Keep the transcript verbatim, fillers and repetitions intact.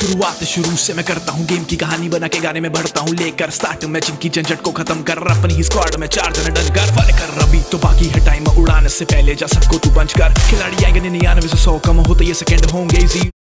शुरुआत शुरू से मैं करता हूँ गेम की कहानी बना के गाने में बढ़ता हूँ लेकर स्टार्ट में जिनकी झंझट को खत्म कर अपनी ही स्क्वाड में चार जने डन कर फन कर अभी तो बाकी है टाइम उड़ाने से पहले जा सबको तू पंच कर खिलाड़ी आएंगे निन्यानवे से सौ कम होते ये सेकंड होंगे इजी